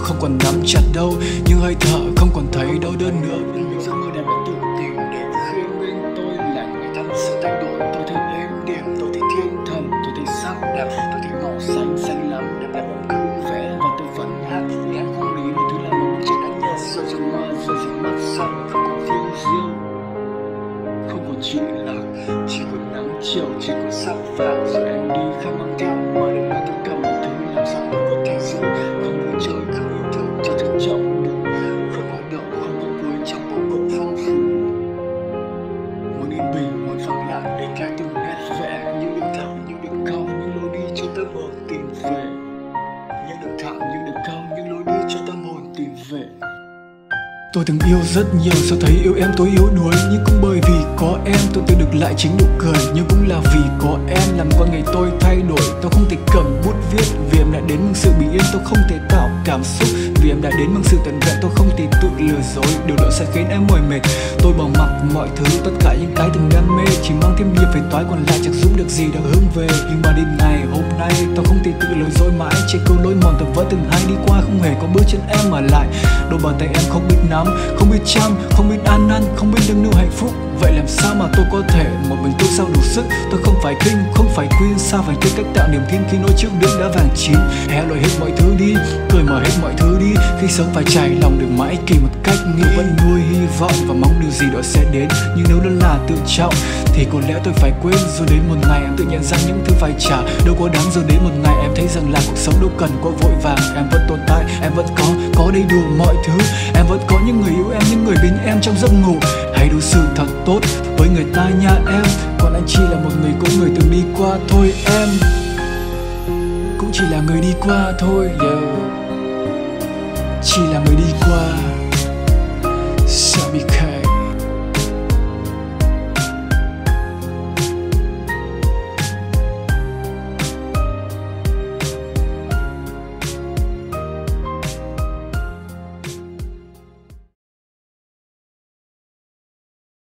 không còn nắm chặt đâu, nhưng hơi thở không còn thấy đau đớn nữa. Những giấc mơ đẹp đã tự tìm để khi bên tôi là người thân sự thay đổi. Tôi thấy êm đềm, tôi thấy thiên thần, tôi thấy sắc đẹp, tôi thấy màu xanh xanh lắm, đẹp đẹp em cứ vẽ và tôi vẫn hát vì em không lý một thứ là một bức tranh anh nhạt rồi trong mơ rồi dịu mắt xong không còn phiêu diêu, không còn chuyện lạc, chỉ còn nắng chiều, chỉ còn sắc vàng rồi em đi khắp mang theo mơ để nói tất cả mọi thứ làm sao tôi có thể giữ, không vui chơi không yêu thương cho trân trọng được, không có đậu không có cuối trong bầu không phong phú. Muốn yên bình muốn phẳng lặng để cái từng nét vẽ những đường thẳng những đường cong những lối đi cho tâm hồn tìm về, những đường thẳng những đường cong những lối đi cho tâm hồn tìm về. Tôi từng yêu rất nhiều, sao thấy yêu em tôi yếu đuối. Nhưng cũng bởi vì có em tôi tìm được lại chính nụ cười. Nhưng cũng là vì có em làm con người tôi thay đổi. Tôi không thể cầm bút viết vì em đã đến bằng sự bình yên. Tôi không thể tạo cảm xúc vì em đã đến bằng sự tận vẹn. Tôi không thể tự lừa dối, điều đó sẽ khiến em mỏi mệt. Tôi bỏ mặc mọi thứ, tất cả những cái từng đam mê, chỉ mang thêm nhiều phiền toái còn lại chẳng giúp được gì đã hướng về. Nhưng mà đến ngày hôm nay tôi không thể tự lừa dối mãi. Trên câu lối mòn tôi vẫn từng hay đi qua, không hề có bước chân em ở lại. Đôi bàn tay em không biết nắm, không biết chăm, không biết ăn năn, không biết nâng niu hạnh phúc. Vậy làm sao mà tôi có thể một mình tôi sao đủ sức? Tôi không phải king, không phải queen, sao phải tìm cách tạo niềm tin khi nỗi trước đêm đã vàng chín. Hé loại hết mọi thứ đi, cởi mở hết mọi thứ đi. Khi sống phải trải lòng đừng mãi kỳ một cách nghĩ. Vẫn nuôi hy vọng và mong điều gì đó sẽ đến. Nhưng nếu đó là tự trọng thì có lẽ tôi phải quên. Rồi đến một ngày em tự nhận ra những thứ phải trả đâu có đáng. Rồi đến một ngày em thấy rằng là cuộc sống đâu cần quá vội vàng. Em vẫn tồn tại, em vẫn có đầy đủ mọi thứ. Em vẫn có những người yêu em, những người bên em trong giấc ngủ. Hãy đối xử thật tốt với người ta nha em. Còn anh chỉ là một người có người từng đi qua thôi em. Cũng chỉ là người đi qua thôi, yeah. Chỉ là người đi qua. Sao bị